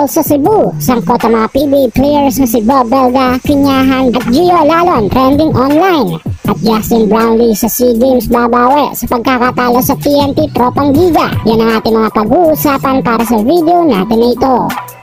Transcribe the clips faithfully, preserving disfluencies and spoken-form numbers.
Finals sa Cebu. Sangkot ang mga P B A players na si Bob Belga, Kinyahan at Gio Lalon trending online. At Justin Brownlee sa SEA Games babawi sa pagkakatalo sa T N T Tropang Giga. Yan ang ating mga pag-uusapan para sa video natin na ito.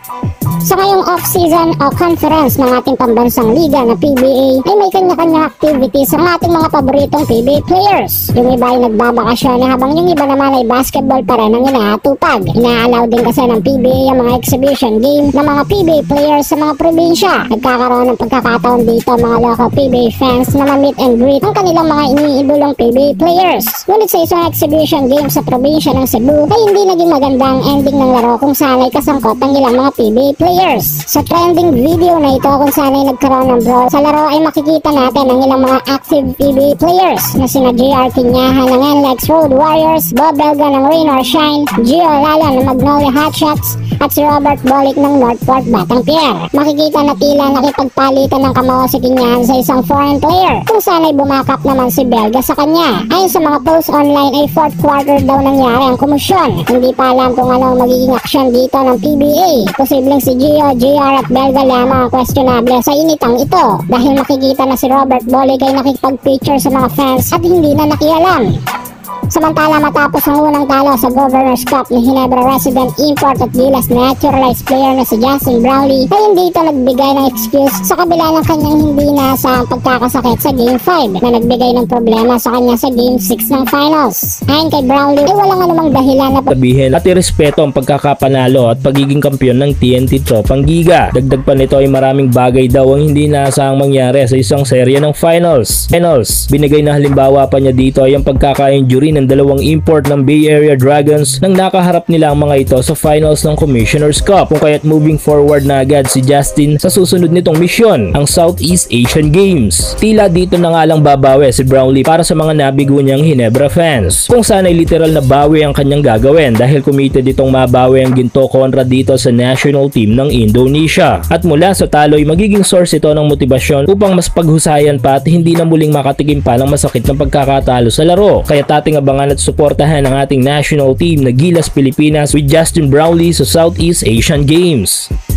Sa ngayong off-season o conference ng ating pambansang liga na P B A ay may kanya-kanya activities ang ating mga paboritong P B A players. Yung iba ay nagbabakasyon habang yung iba naman ay basketball pa rin ang inaatupag. Inaalaw din kasi ng P B A ang mga exhibition game ng mga P B A players sa mga probinsya. Nagkakaroon ng pagkakataon dito mga local P B A fans na ma-meet and greet ang kanilang mga iniidolong P B A players. Ngunit sa isang exhibition game sa probinsya ng Cebu ay hindi naging magandang ending ng laro kung saan ay kasangkot ang ilang mga P B A players. Sa trending video na ito kung saan ay nagkaroon ng brawl sa laro ay makikita natin ang ilang mga active P B A players na sina J R Kinyahan ng N L E X Road Warriors, Bob Belga ng Rain or Shine, Gio Lalon ng Magnolia Hotshots at si Robert Bolick ng Northport Batang Pier. Makikita na tila nakipagpalitan ng kamao si Kinyahan sa isang foreign player kung saan ay bumakap naman si Belga sa kanya. Ayon sa mga posts online ay fourth quarter daw nangyari ang komosyon. Hindi pa alam kung ano ang magiging aksyon dito ng P B A. Posibleng si Gio, J R at Belga lamang ang questionable sa initang ito dahil makikita na si Robert Bolick ay nakikipag-picture sa mga fans at hindi na nakialam. Samantala matapos ang unang talo sa Governor's Cup ni Ginebra resident import at Gilas naturalized player na si Justin Brownlee ay hindi ito nagbigay ng excuse sa kabila ng kanyang hindi nasa pagkakasakit sa Game five na nagbigay ng problema sa kanya sa Game six ng Finals. Ayon kay Brownlee ay walang anumang dahilan na sabihin at irespeto ang pagkakapanalo at pagiging kampiyon ng T N T Tropang Giga. Dagdag pa nito ay maraming bagay daw ang hindi naasahang mangyari sa isang serye ng Finals. Finals, binigay na halimbawa pa niya dito ay ang pagkaka-injury ng dalawang import ng Bay Area Dragons nang nakaharap nila ang mga ito sa finals ng Commissioner's Cup, kung kaya't moving forward na agad si Justin sa susunod nitong misyon, ang Southeast Asian Games. Tila dito na nga lang babawi si Brownlee para sa mga nabigo niyang Ginebra fans, kung saan ay literal na bawi ang kanyang gagawin dahil committed itong mabawi ang ginto kontra dito sa national team ng Indonesia. At mula sa talo ay magiging source ito ng motibasyon upang mas paghusayan pa at hindi na muling makatikim pa ng masakit ng pagkakatalo sa laro. Kaya tating abangan at suportahan ang ating national team na Gilas Pilipinas with Justin Brownlee sa Southeast Asian Games.